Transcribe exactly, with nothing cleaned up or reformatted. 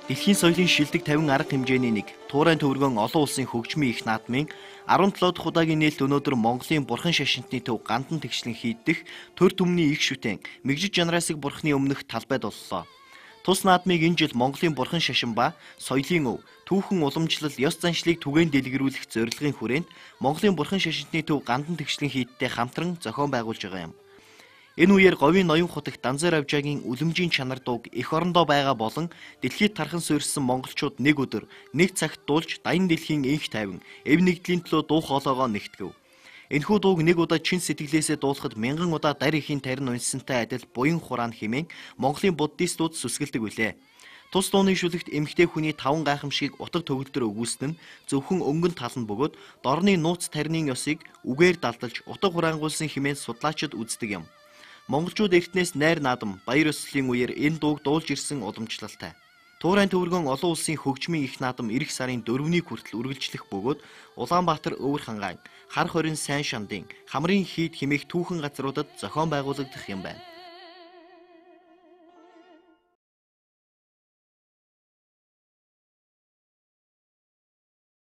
Дэлхийн соёлын шилдэг тавин арга хэмжээний нэг Туурайн төвөргөн олон улсын хөгжмийн их наадмын арван долоо дахь удаагийн нээлт өнөөдөр Монголын бурхан шашинтны төв гандан тэгшлэн хийдэх төр түмний их шүтэн мэгжиж жанрасыг бурхны өмнөх талбайд боллоо. Тус наадмыг энэ жил Монголын бурхан шашин ба соёлын өв, түүхэн уламжлал, ёс заншлыг түгээн дэлгэрүүлэх зорилгын хүрээнд Монголын бурхан шашинтны төв гандан тэгшлэн хийдтэй хамтран зохион байгуулж байгаа юм. Энэ үеэр говийн ноён хутагт Данзай Равжагийн үлэмжийн чанар дууг эх орондоо байгаа болон дэлхийд тархан суурьсан монголчууд нэг өдөр нэг цагт дуулж даян дэлхийн инх тайван эв нэгдлийн төлөө дуу хоолойгоо нэгтгэв. Энэхүү дууг нэг удаа чин сэтгэлээсээ дуулахад мянган удаа дарь ихийн тарин унсантай адил буян хураан хэмээн Монголын буддистууд сүсгэлдэг билээ. Тус дууны шүлэгт эмэгтэй хүний таван гайхамшигыг утга төгөлдөр өгүүлсэн нь зөвхөн өнгөн тал нь бөгөөд дорны нууц тарины ёсыг үгээр далдалж утга хураангуулсан хэмээн судлаачид үздэг юм. Монголчууд эртнээс найр наадам, баяр ёслолын үеэр энэ дууг дуулж ирсэн уламжлалтай. Туурайн төвөргөн олон улсын хөгжмийн их наадам эх сарын дөрөвний хүртэл үргэлжлэх бөгөөд Улаанбаатар өвөр хангаан, Хар хорин сайн шандын, Хамрын хийд хэмээх түүхэн газруудад зохион байгуулагдах юм байна.